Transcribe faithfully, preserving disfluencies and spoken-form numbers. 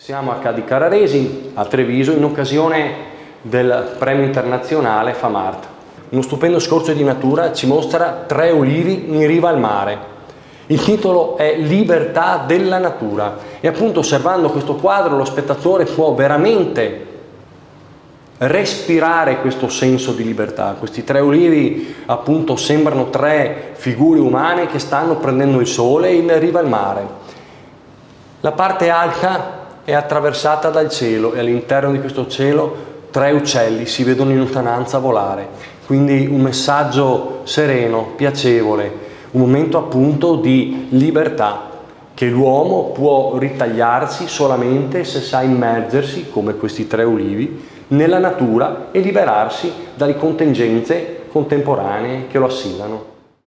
Siamo a Ca' di Carraresi, a Treviso, in occasione del premio internazionale FAMART. Uno stupendo scorcio di natura ci mostra tre ulivi in riva al mare. Il titolo è Libertà della natura e appunto osservando questo quadro lo spettatore può veramente respirare questo senso di libertà. Questi tre ulivi appunto sembrano tre figure umane che stanno prendendo il sole in riva al mare. La parte alta è attraversata dal cielo e all'interno di questo cielo tre uccelli si vedono in lontananza volare, quindi un messaggio sereno, piacevole, un momento appunto di libertà che l'uomo può ritagliarsi solamente se sa immergersi, come questi tre ulivi, nella natura e liberarsi dalle contingenze contemporanee che lo assillano.